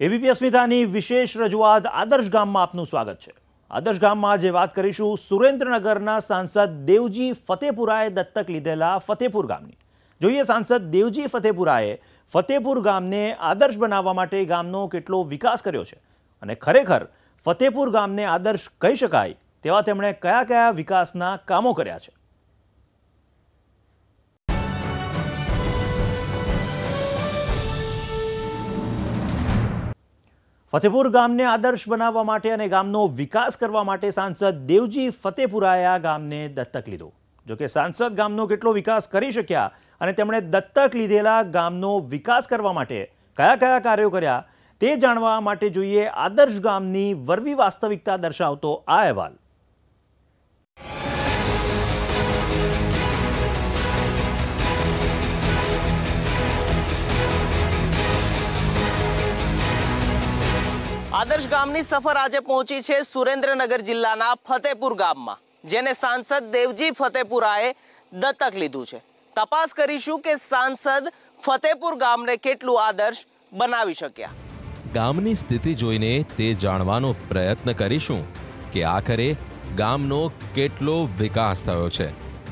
ABP અસ્મિતાની વિશેષ રજૂઆત આદર્શ ગામમાં આપનું સ્વાગત છે। આદર્શ ગામમાં જે વાત કરીશું સુરેન્દ્રનગરના સાંસદ દેવજી ફતેપુરાએ દત્તક લીધેલા ફતેપુર ગામની। જોઈએ સાંસદ દેવજી ફતેપુરાએ ફતેપુર ગામને આદર્શ બનાવવા માટે ગામનો કેટલો વિકાસ કર્યો છે અને ખરેખર ફતેપુર ગામને આદર્શ કહી શકાય તેવા તેમણે કયા કયા વિકાસના કામો કર્યા છે। ફતેપુર ગામને આદર્શ બનાવવા માટે અને ગામનો વિકાસ કરવા માટે સાંસદ દેવજી ફતેપુરાએ આ ગામને દત્તક લીધો। જો કે સાંસદ ગામનો કેટલો વિકાસ કરી શક્યા અને તેમણે દત્તક લીધેલા ગામનો વિકાસ કરવા માટે કયા કયા કાર્યો કર્યા તે જાણવા માટે જોઈએ આદર્શ ગામની વરવી વાસ્તવિકતા દર્શાવતો આ અહેવાલ। આદર્શ ગામની સફર આજે પહોંચી છે સુરેન્દ્રનગર જિલ્લાના ફતેપુર ગામમાં, જેને સાંસદ દેવજી ફતેપુરાએ દત્તક લીધું છે। તપાસ કરીશું કે સાંસદ ફતેપુર ગામને કેટલું આદર્શ બનાવી શક્યા। ગામની સ્થિતિ જોઈને તે જાણવાનો પ્રયત્ન કરીશું કે આખરે ગામનો કેટલો વિકાસ થયો છે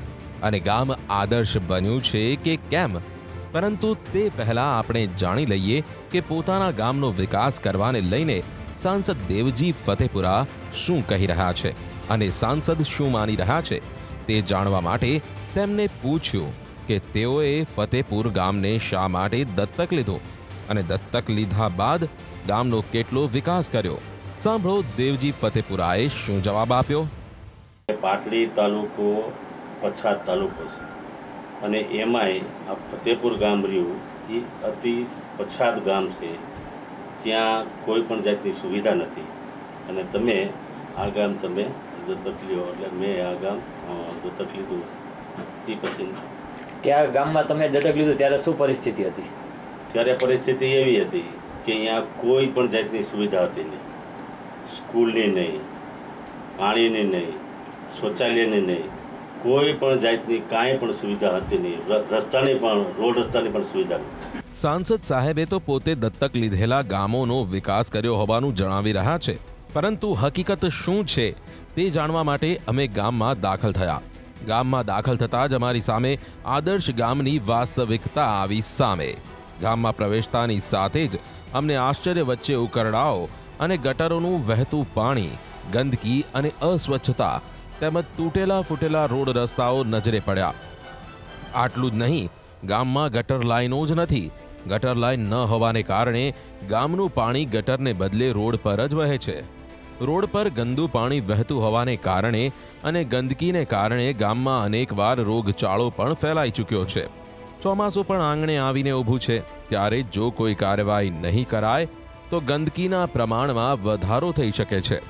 અને ગામ આદર્શ બન્યું છે કે કેમ। પરંતુ તે પહેલા આપણે જાણી લઈએ કે પોતાના ગામનો વિકાસ કરવાને લઈને સાંસદ દેવજી ફતેપુરા શું કહી રહ્યા છે અને સાંસદ શું માની રહ્યા છે તે જાણવા માટે તેમને પૂછ્યું કે તેઓએ ફતેપુર ગામને શા માટે દત્તક લીધો અને દત્તક લીધા બાદ ગામનો કેટલો વિકાસ કર્યો। સાંભળો દેવજી ફતેપુરાએ શું જવાબ આપ્યો। પાટડી તાલુકો પછાત તાલુકો છે અને એમાંય આ ફતેપુર ગામ રહ્યું એ અતિ પછાત ગામ છે। ત્યાં કોઈ પણ જાતની સુવિધા નથી અને તમે આ ગામ તમે દત્તક લ્યો એટલે મેં આ ગામ દત્તક લીધું। તે પછી ત્યાં ગામમાં તમે દત્તક લીધું ત્યારે શું પરિસ્થિતિ હતી? ત્યારે પરિસ્થિતિ એવી હતી કે અહીંયા કોઈ પણ જાતની સુવિધા હતી નહીં, સ્કૂલની નહીં, પાણીની નહીં, શૌચાલયની નહીં, કોઈ પણ જાતની કાંઈ પણ સુવિધા હતી નહીં, રસ્તાની પણ રોડ રસ્તાની પણ સુવિધા નથી। સાંસદ સાહેબે તો પોતે દત્તક લીધેલા ગામોનો વિકાસ કર્યો હોવાનું જણાવી રહ્યા છે, પરંતુ હકીકત શું છે તે જાણવા માટે અમે ગામમાં દાખલ થયા। ગામમાં દાખલ થતાં જ અમારી સામે આદર્શ ગામની વાસ્તવિકતા આવી સામે। ગામમાં પ્રવેશતાની સાથે જ અમને આશ્ચર્ય વચ્ચે ઉકરડાઓ અને ગટરોનું વહેતું પાણી, ગંદકી અને અસ્વચ્છતા તેમજ તૂટેલા ફૂટેલા રોડ રસ્તાઓ નજરે પડ્યા। આટલું જ નહીં, ગામમાં ગટર લાઈનો જ નથી। ગટર લાઈન ન હોવાને કારણે ગામનું પાણી ગટરને બદલે રોડ પર જ વહે છે। રોડ પર ગંદુ પાણી વહેતું હોવાને કારણે અને ગંદકીને કારણે ગામમાં અનેકવાર રોગચાળો પણ ફેલાઈ ચૂક્યો છે। ચોમાસું પણ આંગણે આવીને ઊભું છે, ત્યારે જો કોઈ કાર્યવાહી નહીં કરાય તો ગંદકીના પ્રમાણમાં વધારો થઈ શકે છે।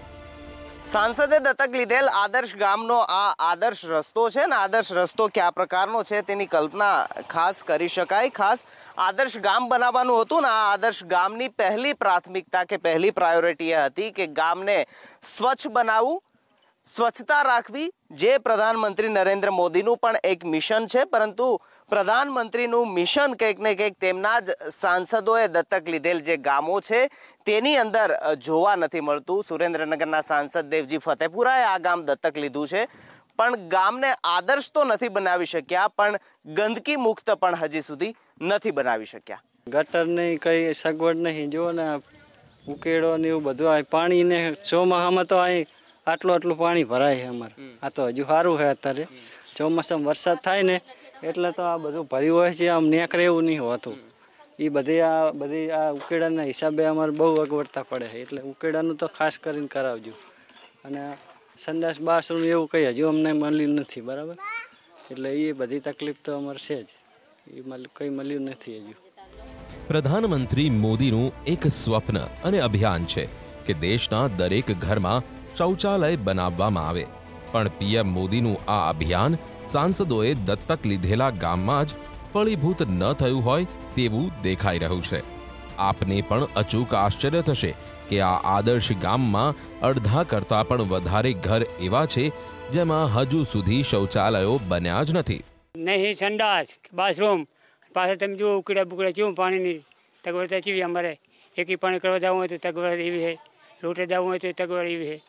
સાંસદે દત્તક લીધેલ આદર્શ ગામનો આ આદર્શ રસ્તો છે ને આદર્શ રસ્તો કયા પ્રકારનો છે તેની કલ્પના ખાસ કરી શકાય। ખાસ આદર્શ ગામ બનાવવાનું હતું ને આ આદર્શ ગામની પહેલી પ્રાથમિકતા કે પહેલી પ્રાયોરિટી એ હતી કે ગામને સ્વચ્છ બનાવવું, સ્વચ્છતા રાખવી, જે પ્રધાનમંત્રી નરેન્દ્ર મોદીનું પણ એક મિશન છે। પરંતુ પ્રધાનમંત્રીનું મિશન કંઈક ને કંઈક તેમના જ સાંસદોએ દત્તક લીધેલ જે ગામો છે તેની અંદર જોવા નથી મળતું। સુરેન્દ્રનગરના સાંસદ દેવજી ફતેપુરાએ આ ગામ દત્તક લીધું છે, પણ ગામને આદર્શ તો નથી બનાવી શક્યા, પણ ગંદકી મુક્ત પણ હજી સુધી નથી બનાવી શક્યા। ગટરની કઈ સગવડ નહીં, જો ને ઉકેડો ને એવું બધું પાણી ને ચોમાસામાં તો અહીં આટલું પાણી ભરાય છે અમારે। આ તો હજુ સારું છે, અત્યારે ચોમાસામાં વરસાદ થાય ને એટલે તો આ બધું ભર્યું હોય છે, આમ નેકરે એવું નહીં હોતું। એ બધી આ ઉકેડાના હિસાબે અમારે બહુ અગવડતા પડે છે, એટલે ઉકેડાનું તો ખાસ કરીને કરાવજો। અને સંડાસ બાથરૂમ એવું કંઈ હજુ અમને મળ્યું નથી, બરાબર? એટલે એ બધી તકલીફ તો અમારે છે જ, એ કંઈ મળ્યું નથી હજુ। પ્રધાનમંત્રી મોદીનું એક સ્વપ્ન અને અભિયાન છે કે દેશના દરેક ઘરમાં શૌચાલય બનાવવામાં આવે, પણ પીએમ મોદીનું આ અભિયાન સાંસદોએ દત્તક લીધેલા ગામમાં જ ફળીભૂત ન થયું હોય તેવું દેખાઈ રહ્યું છે। આપને પણ અચૂક આશ્ચર્ય થશે કે આ આદર્શ ગામમાં અડધા કરતાં પણ વધારે ઘર એવા છે જેમાં હજુ સુધી શૌચાલયો બન્યા જ નથી। નહીં સંડાસ બાથરૂમ, પાછળ તમે જુઓ ઉકળ્યા બુકડા કેવું પાણીની સગવડતા કેવી અમારે એકી પાણી કરવા જવું હોય તો તગવડ એવી છે, લોટે જવું હોય તો તગવડ એવી છે,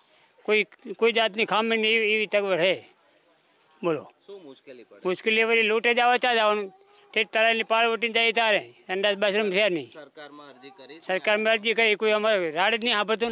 કોઈ જાતની ખામી નહીં એવી તગવડ છે. બોલો શું મુશ્કેલી પડે? મુશ્કેલી વળી લોટે જવા ત્યાં જવાનું, તે તળાવની પાળ વટીને જાય તારે સંડાસ બાથરૂમ છે નહીં. સરકારમાં અરજી કરી? સરકારમાં અરજી કરી, કોઈ અમારે રાડ જ નહીં સાંભળતું.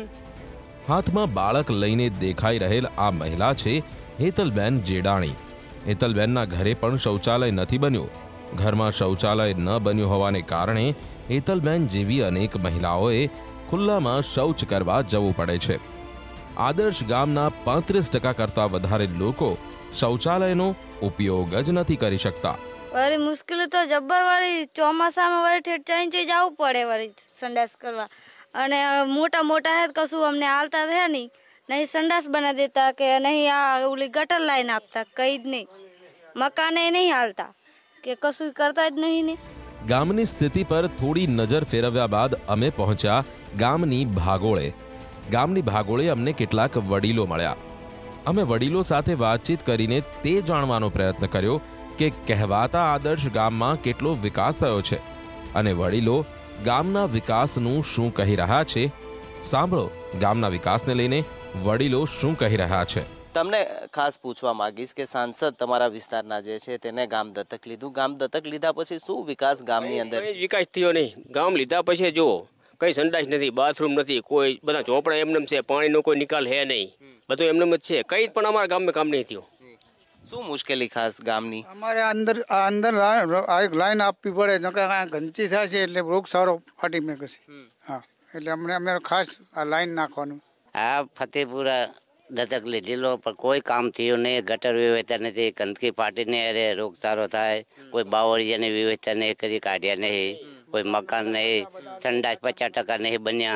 હાથમાં બાળક લઈને દેખાઈ રહેલ આ મહિલા છે હેતલબેન જેડાણી. હેતલબેનના ઘરે પણ શૌચાલય નથી બન્યું. ઘરમાં શૌચાલય ન બન્યું હોવાને કારણે હેતલબેન જેવી અનેક મહિલાઓએ ખુલ્લામાં શૌચ કરવા જવું પડે છે. આદર્શ ગામના 35% કરતાં વધારે લોકો શૌચાલયનો ઉપયોગ જ નથી કરી શકતા. વળી મુશ્કેલી તો જબ્બર, વળી ચોમાસામાં વળી ઠેઠ ચાઈ જવું પડે વળી સંડાસ કરવા. અને મોટા મોટા હે કશું અમને હાલતા થયા નહીં સંડાસ બના દેતા કે નહીં આ ઓલી ગટર લાઈન આપતા, કઈ જ નહીં. મકાને નહીં હાલતા કે કશું કરતા જ નહીં ને. ગામની સ્થિતિ પર થોડી નજર ફેરવ્યા બાદ અમે પહોંચ્યા ગામની ભાગોળે. ગામની ભાગોળે અમને કેટલાક વડીલો મળ્યા. અમે વડીલો સાથે વાતચીત કરીને તે જાણવાનો પ્રયત્ન કર્યો કે કહેવાતા આદર્શ ગામમાં કેટલો વિકાસ થયો છે અને વડીલો ગામના વિકાસનું શું કહી રહ્યા છે. સાંભળો ગામના વિકાસને લઈને વડીલો શું કહી રહ્યા છે. તમને ખાસ પૂછવા માંગીશ કે સાંસદ તમારા વિસ્તારના જે છે તેને ગામ દત્તક લીધું. ગામ દત્તક લીધા પછી શું વિકાસ ગામની અંદર? વિકાસ થયો નહીં. ગામ લીધા પછી જો કઈ સંડાસ નથી, બાથરૂમ નથી, કોઈ બધા ચોપડા એમનેમ છે, પાણીનો કોઈ નિકાલ હે નહીં, બધું એમનેમ જ છે. કઈ પણ અમારા ગામમાં કામ નહીં થયું. શું મુશ્કેલી ખાસ ગામની? અમારે અંદર એક લાઈન આપવી પડે, નકર ગંદકી થાય છે એટલે રોગચાળો ફાટી મેકે છે. હા, એટલે અમે ખાસ આ લાઈન નાખવાનું. આ ફતેપુરા દત્તક લીધેલો પણ કોઈ કામ થયું નહીં. ગટર વ્યવસ્થા નથી, ગંદકી ફાટીને અરે રોગચાળો થાય. કોઈ બાવળિયાની વ્યવસ્થા નહીં કરી કાઢ્યા નહીં, કોઈ મકાન નહીં, સંડાસ 50% નહીં બન્યા.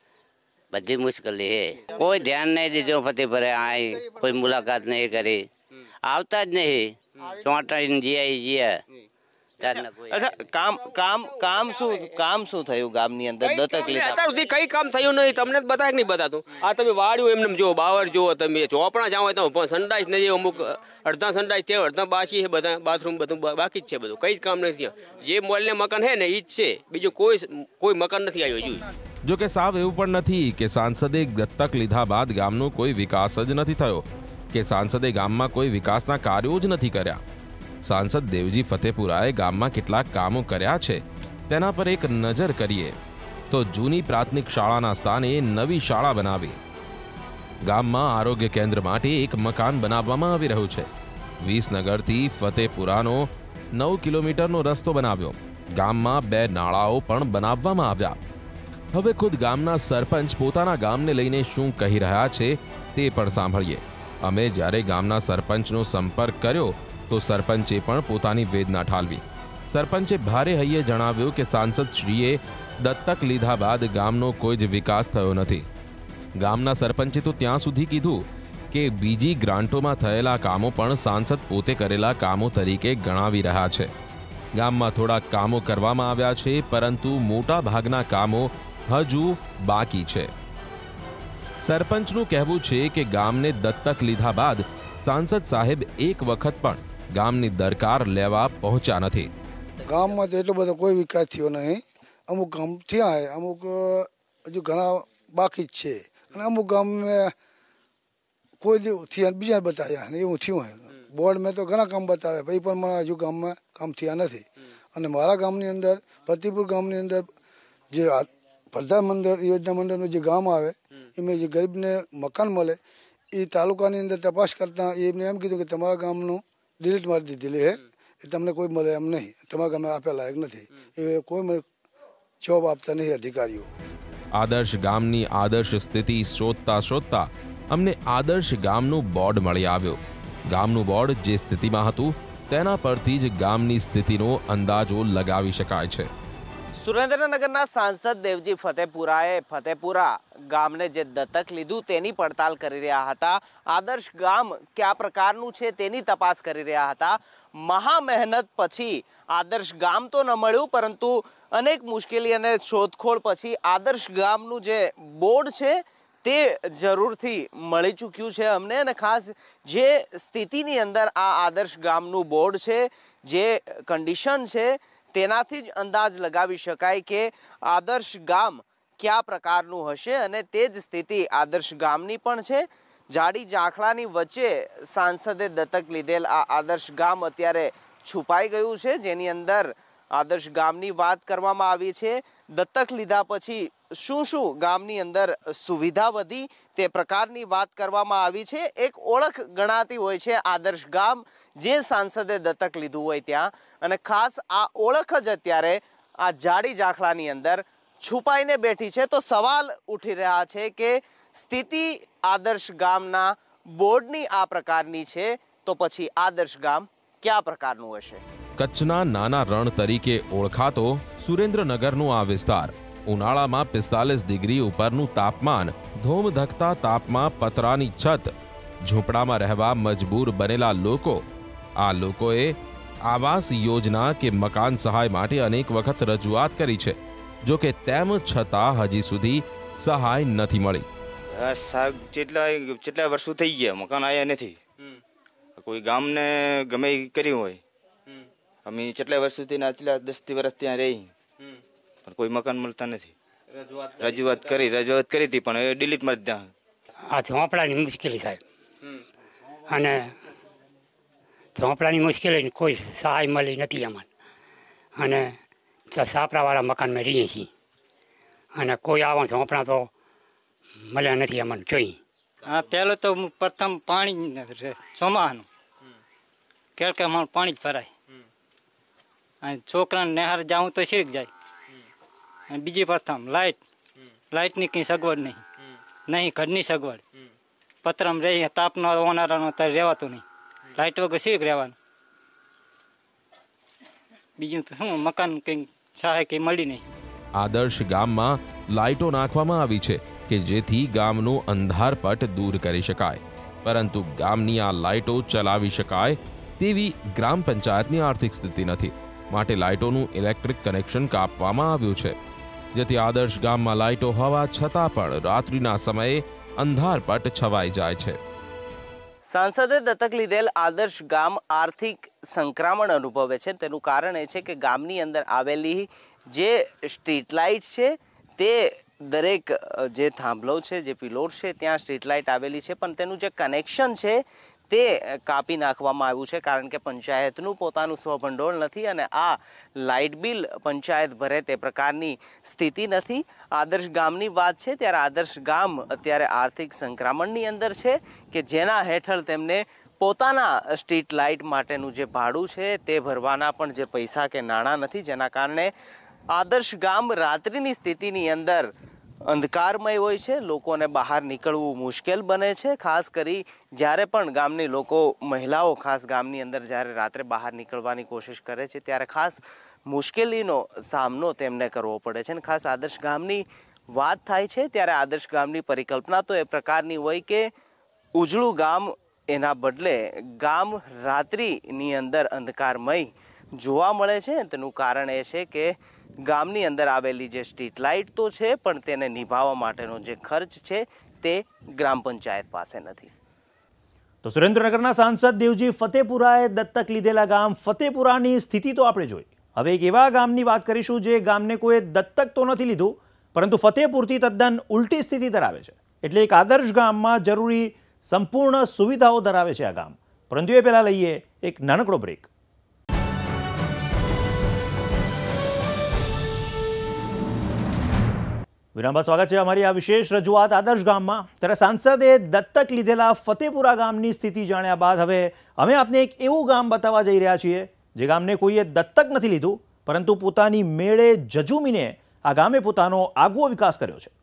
બધી મુશ્કેલી છે. કોઈ ધ્યાન નહીં દીધું ફતેપુરા. આ કોઈ મુલાકાત નહીં કરી, આવતા જ નહીં. ચોંટાડીને જીયા. અચ્છા, કામ શું થયું ગામની અંદર દત્તક લીધા? અત્યાર સુધી કઈ કામ થયું નહીં. તમને જ બતાય નહીં બતાતું. આ તમે વાડ્યું એમને જો, બાવર જુઓ તમે, ચોપડા જાવ તો સંડાસ નહીં. અમુક અડધા સંડાસ છે, અડધા બાકી છે, બધા બાથરૂમ બધું બાકી જ છે. બધું કઈ જ કામ નથી. જે મોલને મકાન છે ને એ જ છે, બીજું કોઈ મકાન નથી આવ્યું. જો કે સાવ એવું પણ નથી કે સાંસદે દત્તક લીધા બાદ ગામનો કોઈ વિકાસ જ નથી થયો કે સાંસદે ગામમાં કોઈ વિકાસના કાર્યો જ નથી કર્યા. સાંસદ દેવજી ફતેપુરાએ ગામમાં કેટલાક કામો કર્યા છે તેના પર એક નજર કરીએ તો જૂની પ્રાથમિક શાળાના સ્થાને નવી શાળા બનાવી. ગામમાં આરોગ્ય કેન્દ્ર માટે એક મકાન બનાવવામાં આવી રહ્યું છે. વિસનગરથી ફતેપુરાનો 9 કિલોમીટરનો રસ્તો બનાવ્યો. ગામમાં 2 નાળાઓ પણ બનાવવામાં આવ્યા. હવે ખુદ ગામના સરપંચ પોતાના ગામને લઈને શું કહી રહ્યા છે તે પણ સાંભળીએ. અમે જ્યારે ગામના સરપંચનો સંપર્ક કર્યો તો સરપંચે પણ પોતાની વેદના ઠાલવી. સરપંચે ભારે હૈયે જણાવ્યું કે સાંસદશ્રીએ દત્તક લીધા બાદ ગામનો કોઈ જ વિકાસ થયો નથી. ગામના સરપંચે તો ત્યાં સુધી કીધું કે બીજી ગ્રાન્ટોમાં થયેલા કામો પણ સાંસદ પોતે કરેલા કામો તરીકે ગણાવી રહ્યા છે. ગામમાં થોડાક કામો કરવામાં આવ્યા છે, પરંતુ મોટા ભાગના કામો હજુ બાકી છે. સરપંચનું કહેવું છે કે ગામને દત્તક લીધા બાદ સાંસદ સાહેબ એક વખત પણ ગામની દરકાર લેવા પહોંચ્યા નથી. ગામમાં તો એટલો બધો કોઈ વિકાસ થયો નહીં. અમુક ગામ થયા છે, અમુક હજુ ઘણા બાકી જ છે, અને અમુક ગામમાં કોઈ થયા બીજા બતાવ્યા એવું થયું હોય. બોર્ડ મેં તો ઘણા કામ બતાવે, ભાઈ પણ મને હજુ ગામમાં કામ થયા નથી. અને મારા ગામની અંદર ફતેપુર ગામની અંદર જે પ્રધાનમંત્રી યોજના મંડળનું જે ગામ આવે એમાં જે ગરીબને મકાન મળે એ તાલુકાની અંદર તપાસ કરતા એમને એમ કીધું કે તમારા ગામનું ડિલીટ મારી દીધેલી છે, એ તમને કોઈ મળે એમ નહીં, તમારા ગામે આપેલા લાયક નથી. એ કોઈ જોબ આપતા નહીં અધિકારીઓ. આદર્શ ગામની આદર્શ સ્થિતિ શોધતા અમને આદર્શ ગામનું બોર્ડ મળી આવ્યો. ગામનું બોર્ડ જે સ્થિતિમાં હતું તેના પરથી જ ગામની સ્થિતિનો અંદાજો લગાવી શકાય છે. સુરેન્દ્રનગરના સાંસદ દેવજી ફતેપુરાએ ફતેપુરા ગામને જે દત્તક લીધું તેની પડતાલ કરી રહ્યા હતા. આદર્શ ગામ કયા પ્રકારનું છે તેની તપાસ કરી રહ્યા હતા. મહા મહેનત પછી આદર્શ ગામ તો ન મળ્યું, પરંતુ અનેક મુશ્કેલી અને શોધખોળ પછી આદર્શ ગામનું જે બોર્ડ છે તે જરૂરથી મળી ચૂક્યું છે અમને. અને ખાસ જે સ્થિતિની અંદર આ આદર્શ ગામનું બોર્ડ છે, જે કન્ડિશન છે, તેનાથી જ અંદાજ લગાવી શકાય કે આદર્શ ગામ કયા પ્રકારનું હશે અને તે જ સ્થિતિ આદર્શ ગામની પણ છે. જાડી ઝાંખરાની વચ્ચે સાંસદે દત્તક લીધેલ આ આદર્શ ગામ અત્યારે છુપાઈ ગયું છે, જેની અંદર આદર્શ ગામની વાત કરવામાં આવી છે. દત્તક લીધા પછી શું શું ગામની અંદર સુવિધા વધી તે પ્રકારની વાત કરવામાં આવી છે. એક ઓળખ ગણાતી હોય છે આદર્શ ગામ, જે સાંસદે દત્તક લીધું હોય ત્યાં, અને ખાસ આ ઓળખ જ અત્યારે આ જાડી ઝાંખરાની અંદર છુપાઈને બેઠી છે. તો સવાલ ઉઠી રહ્યા છે કે સ્થિતિ આદર્શ ગામના બોર્ડની આ પ્રકારની છે, તો પછી આદર્શ ગામ કયા પ્રકારનું હશે? કચ્છના નાના રણ તરીકે ઓળખાતો સુરેન્દ્રનગરનો આ વિસ્તાર ઉનાળામાં 45 ડિગ્રી ઉપરનું તાપમાન, ધોમધકતા તાપમાં પતરાની છત, ઝૂંપડામાં રહેવા મજબૂર બનેલા લોકો. આ લોકોએ આવાસ યોજના કે મકાન સહાય માટે અનેક વખત રજૂઆત કરી છે, જો કે તેમ છતાં હજી સુધી સહાય નથી મળી. કેટલા વર્ષો થઈ ગયા મકાન આવ્યા નથી. કોઈ ગામને ગમે કર્યું હોય, અમે કેટલા વર્ષોથી 10 વર્ષ ત્યાં રહી, પણ કોઈ મકાન મળતા નથી. રજૂઆત કરી હતી પણ એ ડિલીટ મારી ત્યાં. આ ઝોંપડાની મુશ્કેલી સાહેબ, અને ઝોંપડાની મુશ્કેલી કોઈ સહાય મળી નથી અમને, અને સાપરાવાળા મકાનમાં રહીએ છીએ, અને કોઈ આવા ઝોંપડા તો મળ્યા નથી અમને જોઈએ. હા, પહેલું તો પ્રથમ પાણી ચોમાસાનું કેળકે પાણી જ ભરાય, અને છોકરાને નિહાર જાઉં તો શીખ જાય. અને બીજી પ્રથમ લાઇટની કંઈ સગવડ નહીં, ઘરની સગવડ. પતરામાં રહી તાપનો ઓનારાનો અત્યારે રહેવાતું નહીં, લાઇટ વગર શીખ રહેવાનું. બીજું તો શું, મકાન કંઈ સહાય કંઈ મળી નહીં. આદર્શ ગામમાં લાઇટો નાખવામાં આવી છે કે જેથી ગામનો અંધારપટ દૂર કરી શકાય, પરંતુ ગામની આ લાઇટો ચલાવી શકાય તેવી ગ્રામ પંચાયતની આર્થિક સ્થિતિ નથી. માટે લાઇટોનું ઇલેક્ટ્રિક કનેક્શન કાપવામાં આવ્યું છે, જેથી આદર્શ ગામમાં લાઇટો હોવા છતાં પણ રાત્રિના સમયે અંધારપટ છવાઈ જાય છે. સાંસદે દત્તક લીધેલ આદર્શ ગામ આર્થિક સંક્રમણ અનુભવે છે. તેનું કારણ એ છે કે ગામની અંદર આવેલી જે સ્ટ્રીટ લાઇટ છે તે દરેક જે થાંભલો છે, જે પિલોર છે, ત્યાં સ્ટ્રીટ લાઇટ આવેલી છે, પણ તેનું જે કનેક્શન છે તે કાપી નાખવામાં આવ્યું છે, કારણ કે પંચાયતનું પોતાનું સ્વભંડોળ નથી અને આ લાઇટ બિલ પંચાયત ભરે તે પ્રકારની સ્થિતિ નથી. આદર્શ ગામની વાત છે ત્યારે આદર્શ ગામ અત્યારે આર્થિક સંક્રમણની અંદર છે કે જેના હેઠળ તેમને પોતાના સ્ટ્રીટ લાઇટ માટેનું જે ભાડું છે તે ભરવાના પણ જે પૈસા કે નાણાં નથી, જેના કારણે આદર્શ ગામ રાત્રિની સ્થિતિની અંદર અંધકારમય હોય છે. લોકોને બહાર નીકળવું મુશ્કેલ બને છે, ખાસ કરી જ્યારે પણ ગામની લોકો, મહિલાઓ ખાસ ગામની અંદર જ્યારે રાત્રે બહાર નીકળવાની કોશિશ કરે છે ત્યારે ખાસ મુશ્કેલીનો સામનો તેમને કરવો પડે છે. અને ખાસ આદર્શ ગામની વાત થાય છે ત્યારે આદર્શ ગામની પરિકલ્પના તો એ પ્રકારની હોય કે ઉજળું ગામ, એના બદલે ગામ રાત્રિની અંદર અંધકારમય જોવા મળે છે. તેનું કારણ એ છે કે ગામની અંદર આવેલી જે સ્ટ્રીટ લાઇટ તો છે, પણ તેને નિભાવવા માટેનો જે ખર્ચ છે તે ગ્રામ પંચાયત પાસે નથી. તો સુરેન્દ્રનગરના સાંસદ દેવજી ફતેપુરાએ દત્તક લીધેલા ગામ ફતેપુરાની સ્થિતિ તો આપણે જોઈ. હવે એક એવા ગામની વાત કરીશું જે ગામને કોઈ દત્તક તો નથી લીધું, પરંતુ ફતેપુરથી તદ્દન ઉલટી સ્થિતિ ધરાવે છે. એટલે એક આદર્શ ગામમાં જરૂરી સંપૂર્ણ સુવિધાઓ ધરાવે છે આ ગામ. પરંતુ એ પહેલાં લઈએ એક નાનકડો બ્રેક. વિરામ બાદ સ્વાગત છે અમારી આ વિશેષ રજૂઆત આદર્શ ગામમાં. ત્યારે સાંસદે દત્તક લીધેલા ફતેપુરા ગામની સ્થિતિ જાણ્યા બાદ હવે અમે આપને એક એવું ગામ બતાવવા જઈ રહ્યા છીએ જે ગામને કોઈએ દત્તક નથી લીધું, પરંતુ પોતાની મેળે જજુમીને આ ગામે પોતાનો આગવો વિકાસ કર્યો છે.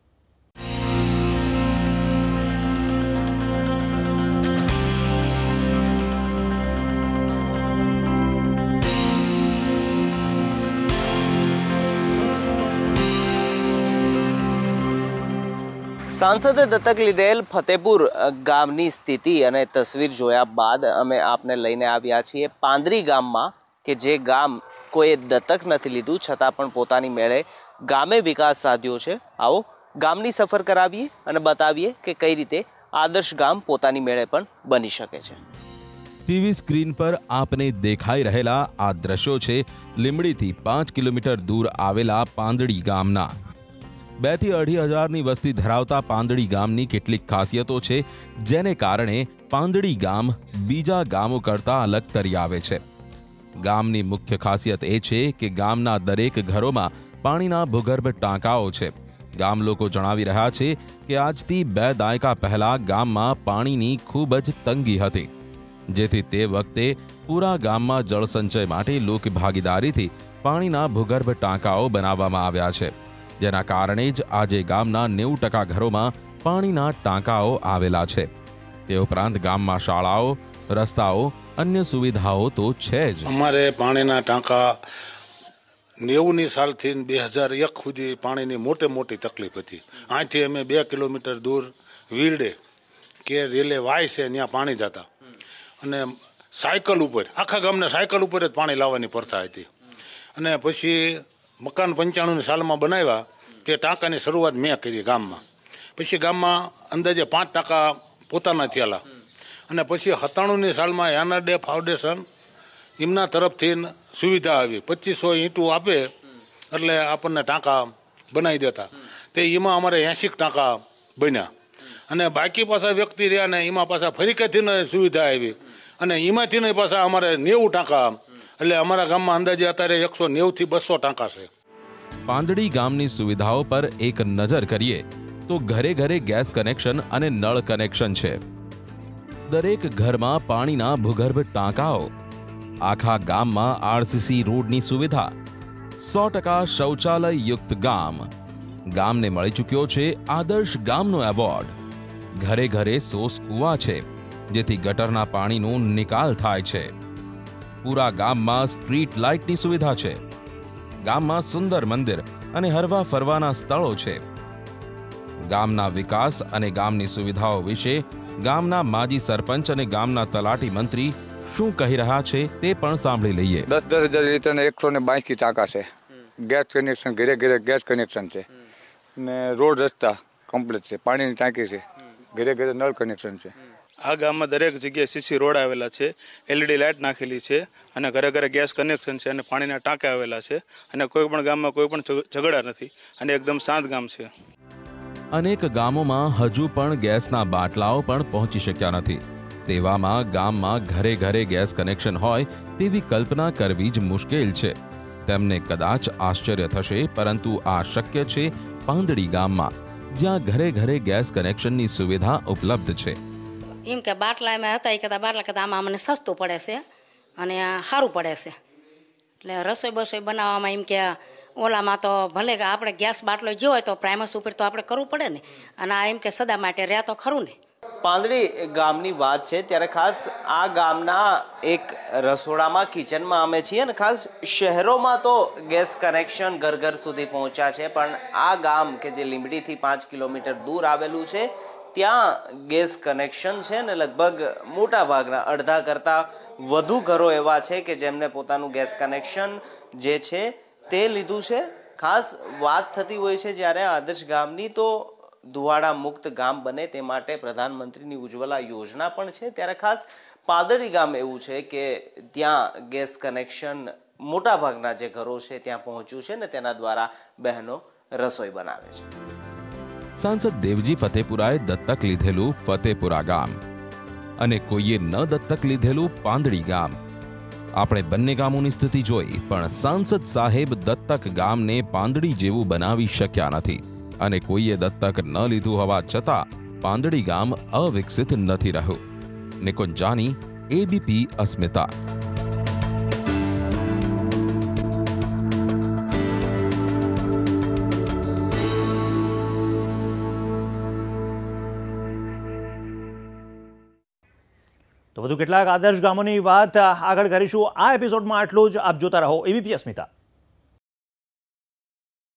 સાંસદે દત્તક લીધેલ ફતેપુર ગામની સ્થિતિ અને તસવીર જોયા બાદ અમે આપને લઈને આવ્યા છીએ પાંદરી ગામમાં, કે જે ગામ કોઈએ દત્તક નથી લીધું છતાં પણ પોતાની મેળે ગામે વિકાસ સાધ્યો છે. આવો ગામની સફર કરાવીએ અને બતાવીએ કે કઈ રીતે આદર્શ ગામ પોતાની મેળે પણ બની શકે છે. ટીવી સ્ક્રીન પર આપને દેખાઈ રહેલા આ દ્રશ્યો છે લીંબડીથી 5 કિલોમીટર દૂર આવેલા પાંદડી ગામના. 2 થી 2.5 હજારની વસ્તી ધરાવતા પાંદડી ગામની કેટલીક ખાસિયતો છે, જેને કારણે પાંદડી ગામ બીજા ગામો કરતાં અલગ તરી આવે છે. ગામની મુખ્ય ખાસિયત એ છે કે ગામના દરેક ઘરોમાં પાણીના ભૂગર્ભ ટાંકાઓ છે. ગામ લોકો જણાવી રહ્યા છે કે આજથી 2 દાયકા પહેલા ગામમાં પાણીની ખૂબ જ તંગી હતી, જેથી તે વખતે પૂરા ગામમાં જળસંચય માટે લોકભાગીદારીથી પાણીના ભૂગર્ભ ટાંકાઓ બનાવવામાં આવ્યા છે, જેના કારણે જ આજે ગામના 90% ઘરોમાં પાણીના ટાંકાઓ આવેલા છે. તે ઉપરાંત ગામમાં શાળાઓ, રસ્તાઓ, અન્ય સુવિધાઓ તો છે જ. અમારે પાણીના ટાંકા 90ની સાલથી 2001 સુધી પાણીની મોટી તકલીફ હતી. અહીંથી અમે 2 કિલોમીટર દૂર વીરડે કે રેલે વાય છે ત્યાં પાણી જતા, અને સાયકલ ઉપર આખા ગામને સાયકલ ઉપર જ પાણી લાવવાની પ્રથા હતી. અને પછી મકાન 95ની સાલમાં બનાવ્યા, તે ટાંકાની શરૂઆત મેં કરી ગામમાં. પછી ગામમાં અંદાજે 5 ટાંકા પોતાના થયેલા, અને પછી 97ની સાલમાં યાનાડે ફાઉન્ડેશન એમના તરફથી સુવિધા આવી. 2500 ઈંટું આપે એટલે આપણને ટાંકા બનાવી દેતા. તે એમાં અમારે 80 ટાંકા બન્યા, અને બાકી પાછા વ્યક્તિ રહ્યા ને એમાં પાછા ફરી ક્યાંથી સુવિધા આવી, અને એમાંથી પાછા અમારે 90 ટાંકા. એટલે અમારા ગામમાં અંદાજે અત્યારે 190 થી 200 ટાંકા છે. પાંદડી ગામની સુવિધાઓ પર એક નજર કરીએ તો ઘરે ઘરે ગેસ કનેક્શન અને નળ કનેક્શન છે. દરેક ઘરમાં પાણીના ભૂગર્ભ ટાંકાઓ, આખા ગામમાં આરસીસી રોડની સુવિધા, 100% શૌચાલય યુક્ત ગામ. ગામને મળી ચૂક્યો છે આદર્શ ગામનો એવોર્ડ. ઘરે ઘરે 100 કૂવા છે, જેથી ગટરના પાણીનો નિકાલ થાય છે. પૂરા ગામમાં સ્ટ્રીટ લાઇટની સુવિધા છે. ગામમાં સુંદર મંદિર અને હરવા ફરવાના સ્થળો છે. ગામના વિકાસ અને ગામની સુવિધાઓ વિશે ગામના માજી સરપંચ અને ગામના તલાટી મંત્રી શું કહી રહ્યા છે તે પણ સાંભળી લઈએ. 10,000 લીટરના 182 ટાંકા છે. ગેસ કનેક્શન ઘરે ઘરે ગેસ કનેક્શન છે, ને રોડ રસ્તા કમ્પ્લીટ છે. પાણીની ટાંકી છે, ઘરે ઘરે નળ કનેક્શન છે. આ ગામમાં દરેક જગ્યાએ સીસી રોડ આવેલા છે, LED લાઇટ નાખેલી છે, અને ઘરે ઘરે ગેસ કનેક્શન છે, અને પાણીના ટાંકા આવેલા છે, અને કોઈ પણ ગામમાં કોઈ પણ ઝઘડા નથી, અને એકદમ શાંત ગામ છે. અનેક ગામોમાં હજુ પણ ગેસના બાટલાઓ પણ પહોંચી શક્યા નથી. તેવામાં ગામમાં ઘરે ઘરે ગેસ કનેક્શન હોય તેવી કલ્પના કરવી જ મુશ્કેલ છે. તેમને કદાચ આશ્ચર્ય થશે, પરંતુ આ શક્ય છે પાંદડી ગામમાં, જ્યાં ઘરે ઘરે ગેસ કનેક્શનની સુવિધા ઉપલબ્ધ છે. એમ કે બાટલા એમાં હતા, એ કહેતા બાટલા કહેતા આમાં મને સસ્તું પડે છે અને સારું પડે છે. એટલે રસોઈ બસોઈ બનાવવામાં એમ કે ઓલામાં તો ભલે કે આપણે ગેસ બાટલો જો હોય તો પ્રાઇમસ ઉપર તો આપણે કરવું પડે ને, અને આ એમ કે સદા માટે રહ્યા તો ખરું ને. પાંદડી ગામની વાત છે ત્યારે ખાસ આ ગામના એક રસોડામાં કિચનમાં અમે છીએ, અને ખાસ શહેરોમાં તો ગેસ કનેક્શન ઘર ઘર સુધી પહોંચ્યા છે, પણ આ ગામ કે જે લીંબડીથી 5 કિલોમીટર દૂર આવેલું છે ત્યાં ગેસ કનેક્શન છે, ને લગભગ મોટા ભાગના અડધા કરતાં વધુ ઘરો એવા છે કે જેમને પોતાનું ગેસ કનેક્શન જે છે તે લીધું છે. ખાસ વાત થતી હોય છે જ્યારે આદર્શ ગામની તો ધુવાડા મુક્ત ગામ બને તે માટે પ્રધાનમંત્રીની ઉજ્જવલા યોજના પણ છે, ત્યારે ખાસ પાંદડી ગામ એવું છે કે ત્યાં ગેસ કનેક્શન મોટાભાગના જે ઘરો છે ત્યાં પહોંચ્યું છે, ને તેના દ્વારા બહેનો રસોઈ બનાવે છે. સાંસદ દેવજી ફતેપુરાએ દત્તક લીધેલું ફતેપુરા ગામ અને કોઈએ ન દત્તક લીધેલું પાંદડી ગામ. આપણે બંને ગામોની સ્થિતિ જોઈ, પણ સાંસદ સાહેબ દત્તક ગામને પાંદડી જેવું બનાવી શક્યા નથી, અને કોઈએ દત્તક ન લીધું હોવા છતાં પાંદડી ગામ અવિકસિત નથી રહ્યું. નિકુંજ જાની, ABP અસ્મિતા. તો વધુ કેટલાક આદર્શ ગામોની વાત આગળ કરીશું. આ એપિસોડમાં આટલું જ. આપ જોતા રહો ABP અસ્મિતા.